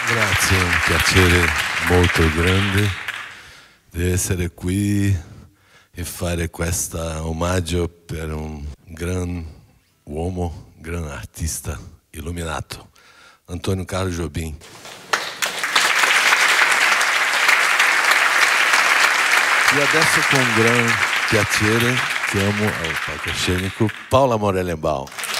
Grazie, è un piacere molto grande di essere qui e fare questo omaggio per un gran uomo, un gran artista illuminato, Antônio Carlos Jobim. E adesso con gran piacere chiamo al palcoscenico Paula Morelenbaum.